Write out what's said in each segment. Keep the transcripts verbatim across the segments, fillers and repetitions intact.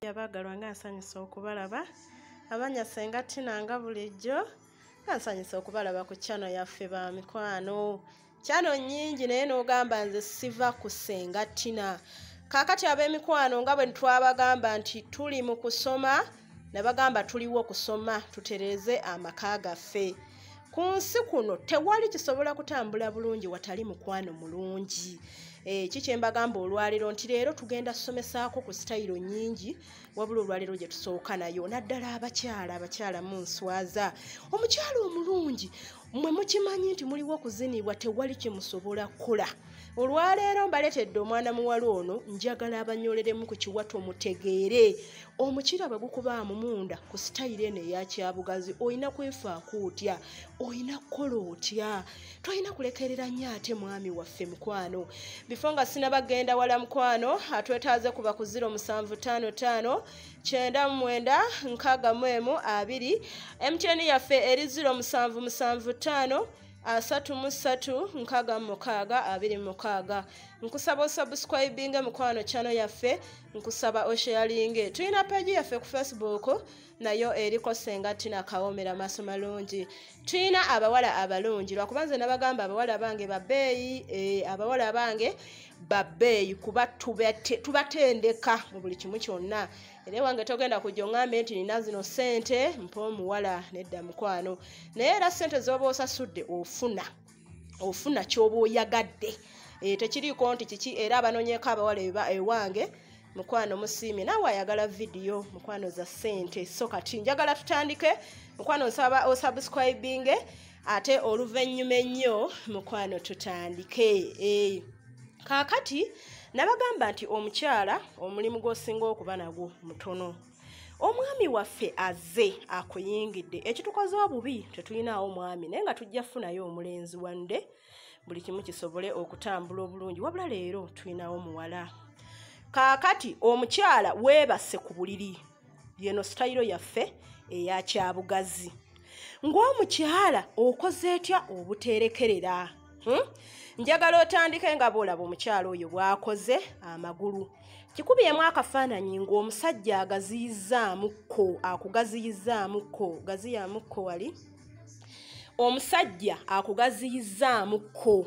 abagalwa nga nsanyusa okubalaba abanya Sengatina nga bulijjo nga nsanyusa okubalaba ku channel yaffe ba mikwano channel nyingi naye n'ogamba nze siva ku Sengatina kakati ab'emikwano nga bwe twabagamba nti tuli mu kusoma nabagamba tuliwo kusoma tutereze amaka gaffe ku nsi kuno tewali kisobola kutambula bulungi watali mukwano mulungi. Eh kiche mbagamba olwaliro nti leero tugenda somesaako ku style nyingi wabula olwaliro gye tusooka nayo naddala abakyala abakyala mu nswaza omukyala omulungi mmwe mukimanyi nti muliwo kuzinibwa tewali kimusobola kola olwalero mbaletedde omwana muwala ono njagala abanyoleremu ku kiwato mutegeere omukira bwe gukuba mu munda ku style ene ya kyabugazi oyina kwefaako otya oyina kola otya toyina kulekerera nnyo ate mwami waffe mukwano bifonga sinabagenda wala mukwano atwetaaze kuba ku zero musanvu ttaano ttaano kyenda mwenda nkaaga mu emu abiri M T N yaffe eri zero musanvu musanvu ttaano asatu mu ssatu nkaaga mu mukaaga abiri mu mukaaga nkusaba osubscribinge mukwano channel yaffe nkusaba osharinge tulina page yaffe ku Facebook nayo eriko Sengatina kawomera maso malungi tulina abawala abalungi lwakubanze nabagamba abawala bange babeeyi eh, abawala bange babeeyi kuba tubatendeka mu buli kimu kyonna era wange togenda kujja ngambe nti nina zino sente mpo omuwala nedda mukwano naye era sente zoba osasudde ofuna ofuna kyoba oyagadde e, tekiriiko nti kiki era abanonyeko abawala eba ewange mukwano musiimye naawe ayagala video mukwano za sente so kati njagala tutandike mukwano nsaba osubscribinge ate oluvannyuma ennyo mukwano tutandike e. Kakati nabagamba nti omukyala omulimu gwosinga okuba nagwo mutono omwami waffe azze akuyingidde ekitukoze obubi tetulinawo mwami naye nga tujja funayo omulenzi wande buli kimu kisobole okutambula obulungi wabula leero tulinawo muwala kakati omukyala weebase ku buliri yeno style yaffe eya kyabugazi ng'omukyala okoze etya obuterekerera hmm? njagala otandike nga bolaba omukyala oyo bwakoze amagulu kikubyemu akafaananyi ng'omusajja agaziyizzaamukko akugaziyizzaamukko gaziyamukko wali omusajja akugaziyizzaamukko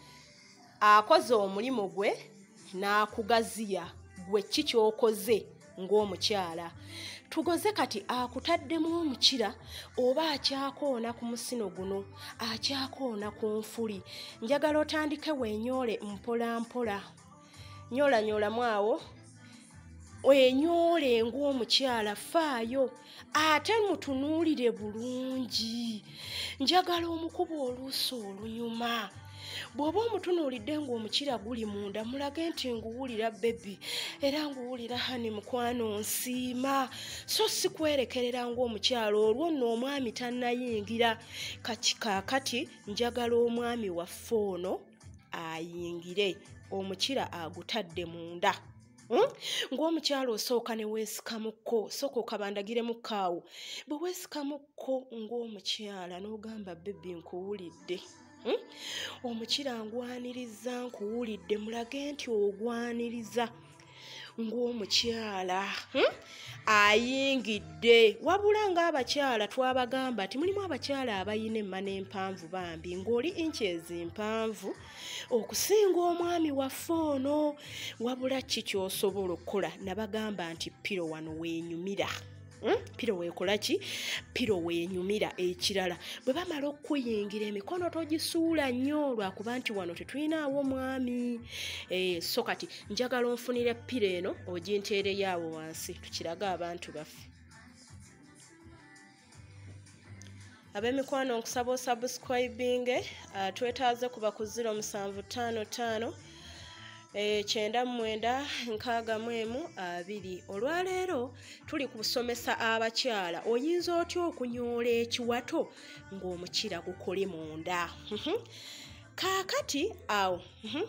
akoze omulimu gwe n'akugaziya gwe kikyokoze ng'omukyala tugoze kati akutaddemu omukira oba akyakoona ku musino guno akyakoona ku nfuli njagala otandike wenyole mpola mpola nyola nyola mwawo wenyole ng'omukyala faayo ate mutunuulire bulungi njagala omukuba oluusi olunyuma bw'oba omutunuulidde ng'omukira guli munda mulage nti nguwulira bebi era nguwulira hani mukwano nsiima so si kwerekerera ng'omukyala olwo nno omwami tannayingira kakati njagala omwami waffe ono ayingire omukira agutadde munda hmm? ng'omukyala osooka ne weesikamukko sooka okabandagiremu kaawo bwe weesikamukko ng'omukyala n'ogamba bebi nkuwulidde Hmm? omukira ngwaniriza nkuwulidde mulage nti ogwaniriza ng'omukyala hmm? ayingidde wabula ng'abakyala twabagamba nti mulimu abakyala abayina emmana empanvu bambi ng'oli inches mpanvu okusinga omwami waffe ono wabula ki ky'osobola okukola nabagamba nti piro wano weenyumira Hmm? Piro weekola ki piro weenyumira ekirala bwe bamala okuyingira emikono togisuula nnyo lwakuba nti wano tetulinawo mwami e, so kati njagala onfunire piro eno oginteereyo awo wansi tukirage abantu baffe ab'emikwano nkusaba osubscribinge uh, twetaaze kuba ku zero musanvu ttaano ttaano E, kyenda mwenda nkaaga mu emu abiri olwaleero tuli kusomesa abakyala oyinza otya okunyoola ekiwato ng'omukira gukole munda kaakati awo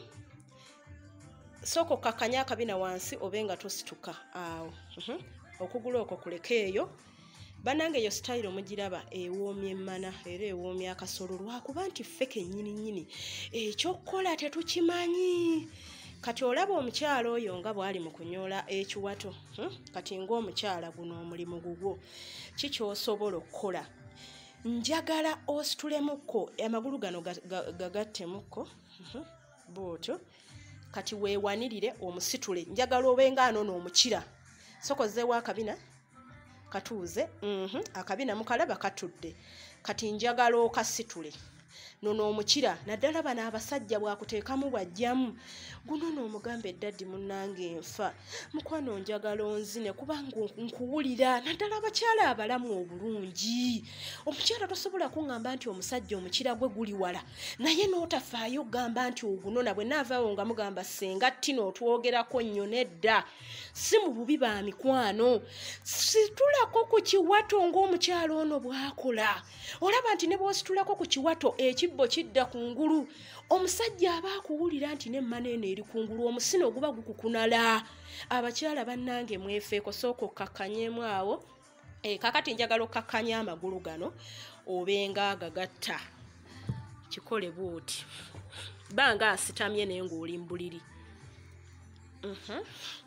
soko kakanya akabina wansi obe nga tosituka awo okugula okwo kulekeeyo banange yo style mugiraba ewoomye Emana era ewoomye akasolo lwakuba nti ffe kennyini nnyini ekyokukola tetukimanyi kati olaba omukyala oyo nga bwali mu kunyola ekiwato hmm? Kati ng'omukyala guno omulimu gugwo kikyosobola okukola njagala ositulemmukko amagulu gano gagattemukko hmm? Bwotyo kati weewanirire omusitule njagala obenga anono omukira sokozeewo akabina katuuze mm -hmm. Akabina mukalaba katudde kati njagala okasitule nono omukira naddala bano abasajja bwakuteekamu bwajjamu guno n'omugamba eddaddi munnange nfa mukwano njagala onzine kubanga nkuwulira naddala abakyala abalamu obulungi omukyala tosobola kuŋŋamba nti omusajja omukira gwe guli wala naye n'otafaayo ogamba nti ogunona bwe naavaawo nga mugamba senga tino otwogerako nnyo nedda si mu bubi ba mikwano situlako ku kiwato ng'omukyala ono bw'akola olaba nti ne bw'ositulako ku kiwato ekibbo kidda ku ngulu omusajja aba akuwulira nti n'emmana eno eri ku ngulu omusino guba gukukunala abakyala bannange mwefeeko sooka okkakkanyemu awo e, kakati njagala okkakkanya amagulu gano obenga gagatta kikole bwoti banga asitamye naye ng'oli mbuliri uh -huh.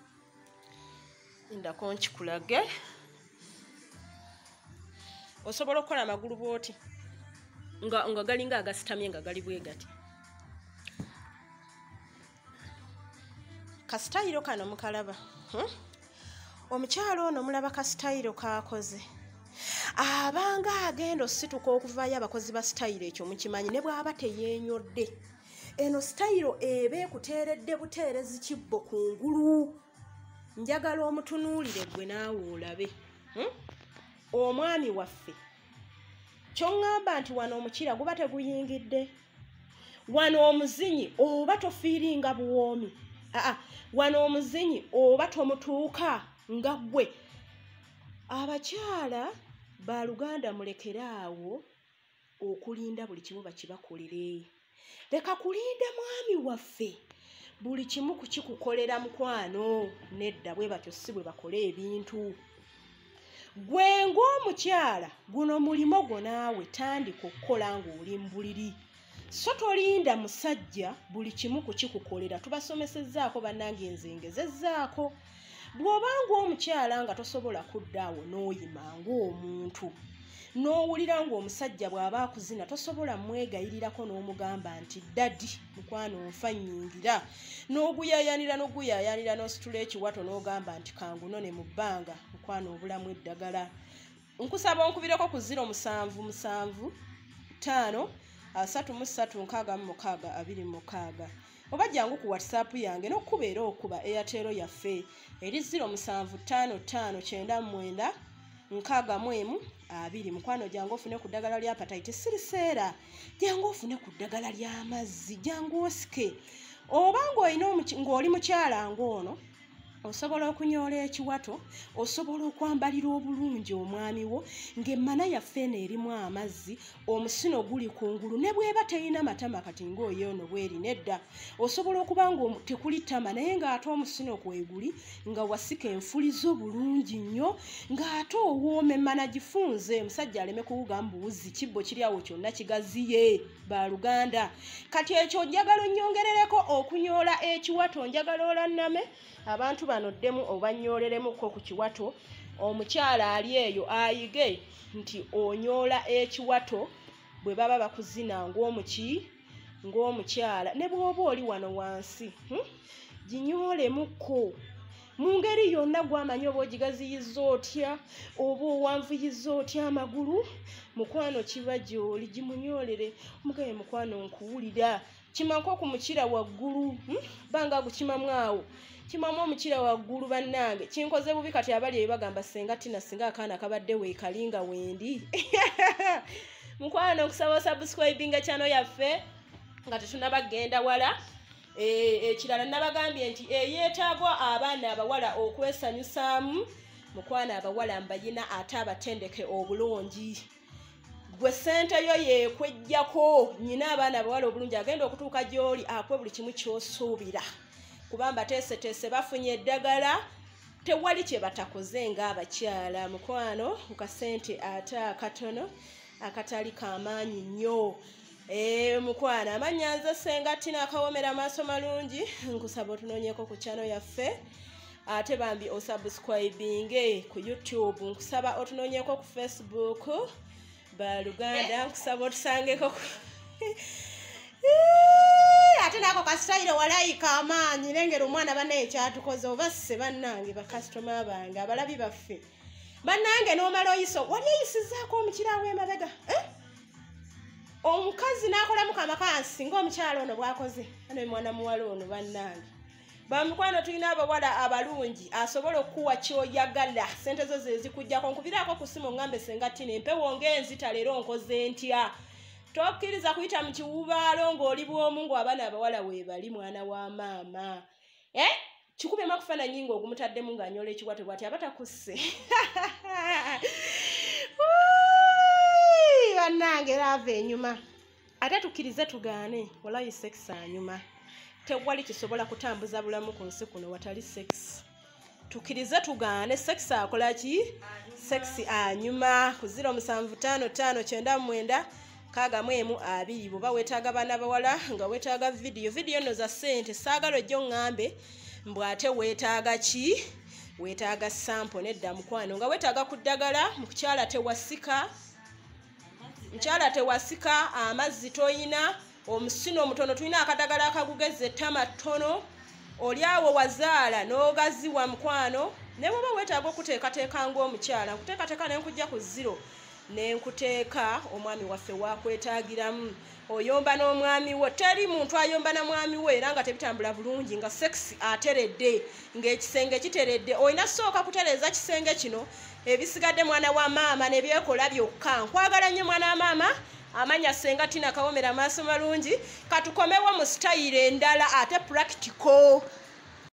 Ndako nkikulage osobola okukola amagulu bwoti nga nga galinga agasitamye nga gali bwe gati kasitayiro kano mukalaba hmm? Omukyalo ono mulaba kasitayiro kakoze abanga agenda osituka okuvaayo abakozi ba sitayiro ekyo mukimanyi ne bw'aba teyeenyodde eno sitayiro ebe kuteeredde buteerezi kibbo ku ngulu njagala omutunuulire gwe naawe olabe hmm? Omwami waffe kyongamba nti wano omukira guba teguyingidde wano omuzinyi oba tofiiringa buwoomi aa wano omuzinyi oba tomutuuka nga ggwe abakyala ba Luganda mulekeraawo okulinda buli kimu bakibakolere leka kulinda mwami waffe buli kimu kukikukolera mukwano nedda bwe batyo si bwe bakole ebintu gwe ng'omukyala guno mulimo gwo naawe tandika okukola ng'oli mbuliri so tolinda musajja buli kimu kukikukolera tubasomesezzaako bannange enzengezezzaako bw'obanga omukyala nga tosobola kuddaawo n'oyima ng'omuntu n'owulira ng'omusajja bw'aba akuzina tosobola mwegayirirako n'omugamba nti ddadi mukwano nfa nnyingira n'oguyayanira n'oguyayanira n'ositula ekiwato n'ogamba nti kanguno ne mu bbanga mukwano obulamu eddagala nkusaba onkubireko ku ziro musanvu musanvu ttaano asatu mu ssatu nkaaga mu mukaaga abiri mu mukaaga oba jangu ku WhatsApp yange n'okubeera okuba Airtel yaffe eri ziro musanvu ttaano ttaano kyenda mwenda nkaaga mu emu abiri mukwano jangu ofune ku ddagala lya hepatitis siriseera jangu ofune ku ddagala ly'amazzi jangu osike oba ng'olina ng'oli mukyala ng'ono osobola okunyoola ekiwato osobola okwambalira obulungi omwami wo ng'emmana yaffe eno erimu amazzi omusino guli ku ngulu ne bweba terina matama kati ng'oyo ono bweri nedda osobola okuba nga tekuli ttama naye ng'ate omusino kweguli nga wasika enfulizo bulungi nnyo ng'ate owooma emmana gifunze omusajja aleme kuwuga mbuuzi kibbo kiri awo kyonna kigaziye ba Luganda kati ekyo njagala onnyongerereko okunyoola ekiwato njagala olanname abantu bano ddemu obanyooleremukko ku kiwato omukyala ali eyo ayige nti onyoola ekiwato bwe baba bakuzina ng'omuki ng'omukyala ne bw'oba oli wano wansi hmm? Ginyoolemukko mu ngeri yonna gw'amanyi oba ogigaziyizza otya oba owanvuyizza otya amagulu mukwano kiba gy'oli gimunyoolere omugaye mukwano nkuwulira kimako ku mukira waggulu hmm? Banga gukimamu awo kimamu omukira waggulu bannange kinkoze bubi kati abali ebagamba senga tina singa akaana kabadde weekalinga wendi mukwano nkusaba subscribinga channel yaffe nga tetunabagenda wala ekirala nabagambye nti eyeetaagwa abaana abawala okwesanyusaamu mukwano abawala mbayina ate abatendeke obulungi gwe sente yo yekwejjako nyina abaana abawala obulungi agenda okutuuka gy'oli akwe buli kimu ky'osuubira kubamba teeseteese bafunye eddagala tewali kye batakoze ng'abakyala mukwano ku kasente ate akatono akatali kamaanyi nnyo Eh mukwana amanyanza Sengatina akawomera amaaso malungi nkusaba otunoonyeko ku channel yaffe ate bambi osubscribinge ku YouTube nkusaba otunoonyeko ku Facebook ba Luganda nkusaba otusangeko ate nako kasitayiro walayika amaanyi nengera omwana banne ekyatukoze oba sse bannange bakasitoma bange abalabi baffe bannange n'omala oyiso wali eyisizaako omukira w'emabega eh? Omukazi nakola mukama kansi ng'omukyalo ono bwakoze ano mwana muwala ono bannange bamukwano tulina abawala abalungi asobola okuwa kyoyagala sente zo zezikujjako nkubiraako ku simu ngambe Sengatina empewo ng'enzita leero nkoze ntya tokkiriza kuyita mu kiwubaalo ng'oli bw'omu ng'abaana abawala weebali mwana wa maama eh? Kikubye makufaananyi ng'ogumutaddemu ng'anyola ekikwate bw'ati aba takusse bannange laava enyuma ate tukkirize tugaane walayi sex anyuma tewali kisobola kutambuza bulamu ku nsi kuno watali sex tukkirize tugaane sex akola ki sex anyuma ku zero musanvu ttaano ttaano kyenda mwenda kaaga mwemu abiri bwoba weetaaga baana bawala nga weetaaga vidiyo vidiyo nno za ssente saagala ojja oŋŋambe mbw ate weetaaga ki weetaaga sampo nedda mukwano nga weetaaga ku ddagala mukukyala tewasika mchala tewasika amazzi toyina omusino omutono tulina akadagala akagugeze ettama ttono olyawo wazaala n'ogaziwa mukwano ne bwoba weetaaga okuteekateeka ng'omukyala nkuteekateeka ne nkujja ku ziro ne nkuteeka omwami waffe wakwetaagiramu oyomba n'omwami wo teri muntu ayomba na mwami we era nga tebitambula bulungi nga sex ateredde ng'ekisenge kiteredde olina sooka kutereeza kisenge kino ebisigadde mwana wa maama ne byekola byokka nkwagala nnyo mwana wa maama amanya Sengatina akawomera amaaso malungi katukomewo mu style endala ate practical